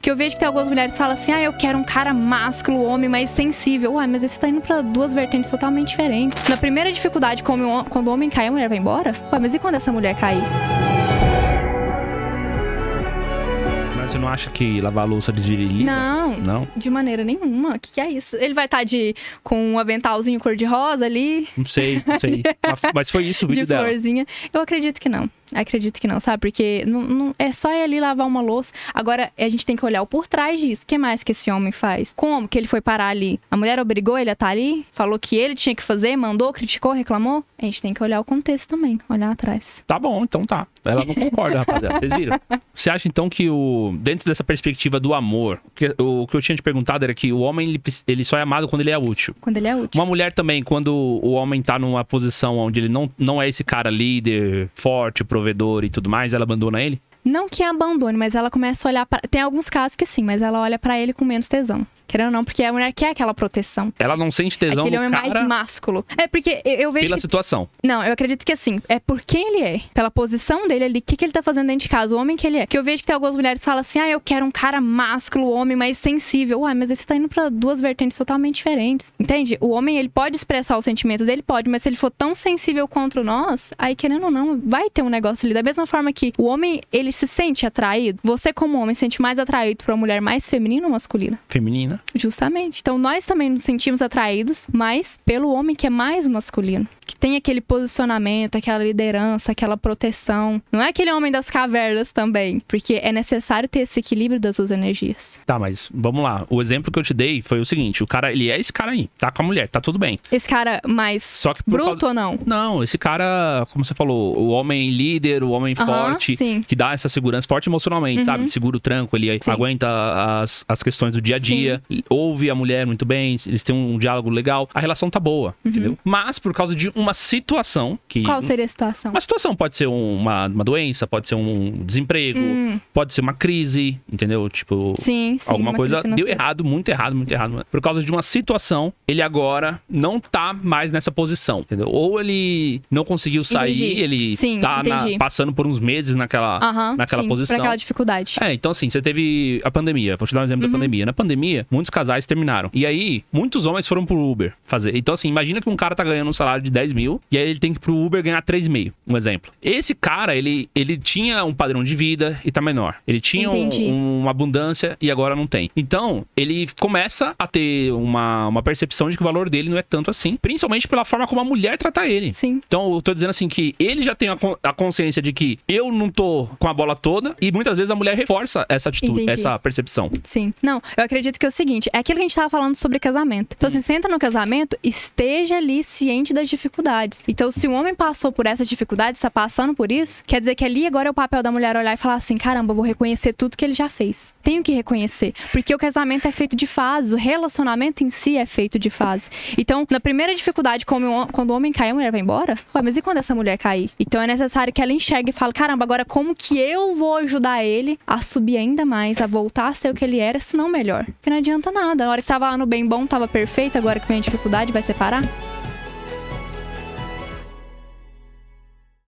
Que eu vejo que tem algumas mulheres que falam assim, eu quero um cara másculo, homem, mais sensível. Uai, mas aí você tá indo pra duas vertentes totalmente diferentes. Na primeira dificuldade, quando o homem cai, a mulher vai embora? Uai, mas e quando essa mulher cair? Você não acha que lavar a louça desviriliza? Não, de maneira nenhuma. O que é isso? Ele vai estar com um aventalzinho cor-de-rosa ali? Não sei. Mas foi isso o vídeo dela. De florzinha. Eu acredito que não. Acredito que não, sabe? Porque não é só ir ali lavar uma louça. Agora, a gente tem que olhar o por trás disso. O que mais que esse homem faz? Como que ele foi parar ali? A mulher obrigou ele a estar ali? Falou que ele tinha que fazer? Mandou, criticou, reclamou? A gente tem que olhar o contexto também. Olhar atrás. Tá bom, então tá. Ela não concorda, rapaziada. Vocês viram? Você acha, então, que dentro dessa perspectiva do amor, o que eu tinha te perguntado era que o homem, ele só é amado quando ele é útil. Quando ele é útil. Uma mulher também, quando o homem tá numa posição onde ele não é esse cara líder, forte, provedor e tudo mais, ela abandona ele? Não que abandone, mas ela começa a olhar pra... Tem alguns casos que sim, mas ela olha pra ele com menos tesão. Querendo ou não, porque a mulher quer aquela proteção. Ela não sente tesão aquele no homem cara... mais másculo. É porque eu vejo pela situação. Não, eu acredito que assim, é por quem ele é. Pela posição dele ali, o que ele tá fazendo dentro de casa, o homem que ele é. Que eu vejo que tem algumas mulheres que falam assim, eu quero um cara másculo, homem mais sensível. Uai, mas aí você tá indo pra duas vertentes totalmente diferentes. Entende? O homem, ele pode expressar os sentimentos dele, pode, mas se ele for tão sensível contra nós, aí querendo ou não, vai ter um negócio ali. Da mesma forma que o homem, ele se sente atraído. Você como homem, se sente mais atraído pra uma mulher mais feminina ou masculina? Feminina. Justamente. Então, nós também nos sentimos atraídos, mas pelo homem que é mais masculino. Que tem aquele posicionamento, aquela liderança, aquela proteção. Não é aquele homem das cavernas também. Porque é necessário ter esse equilíbrio das duas energias. Tá, mas vamos lá. O exemplo que eu te dei foi o seguinte. O cara, ele é esse cara aí. Tá com a mulher, tá tudo bem. Esse cara mais só que bruto ou não? Não, esse cara, como você falou, o homem líder, o homem forte. Sim. Que dá essa segurança forte emocionalmente, sabe? Segura o tranco, ele aguenta as questões do dia a dia. Ouve a mulher muito bem, eles têm um diálogo legal. A relação tá boa, entendeu? Mas por causa de uma situação que... Qual seria a situação? Uma situação pode ser uma doença, pode ser um desemprego, pode ser uma crise, entendeu? Tipo, alguma coisa deu errado, muito errado, muito errado. Por causa de uma situação, ele agora não tá mais nessa posição, entendeu? Ou ele não conseguiu sair, ele tá passando por uns meses naquela posição. Pra aquela dificuldade. Então assim, você teve a pandemia, vou te dar um exemplo da pandemia. Na pandemia, muitos casais terminaram. E aí, muitos homens foram pro Uber fazer. Então assim, imagina que um cara tá ganhando um salário de 10 mil e aí ele tem que ir pro Uber ganhar 3,5, um exemplo. Esse cara, ele tinha um padrão de vida e tá menor. Ele tinha uma abundância e agora não tem. Então, ele começa a ter uma percepção de que o valor dele não é tanto assim, principalmente pela forma como a mulher trata ele. Então, eu tô dizendo assim que ele já tem a consciência de que eu não tô com a bola toda e muitas vezes a mulher reforça essa atitude, essa percepção. Não, eu acredito que é o seguinte, é aquilo que a gente tava falando sobre casamento. Então, você entra no casamento, esteja ali ciente das dificuldades. Então, se um homem passou por essas dificuldades, está passando por isso, quer dizer que ali agora é o papel da mulher olhar e falar assim, caramba, eu vou reconhecer tudo que ele já fez. Tenho que reconhecer, porque o casamento é feito de fases, o relacionamento em si é feito de fases. Então, na primeira dificuldade, quando o homem cai, a mulher vai embora? Ué, mas e quando essa mulher cair? Então, é necessário que ela enxergue e fale, caramba, agora como que eu vou ajudar ele a subir ainda mais, a voltar a ser o que ele era, se não melhor? Porque não adianta nada. Na hora que tava lá no bem bom, tava perfeito, agora que vem a dificuldade, vai separar?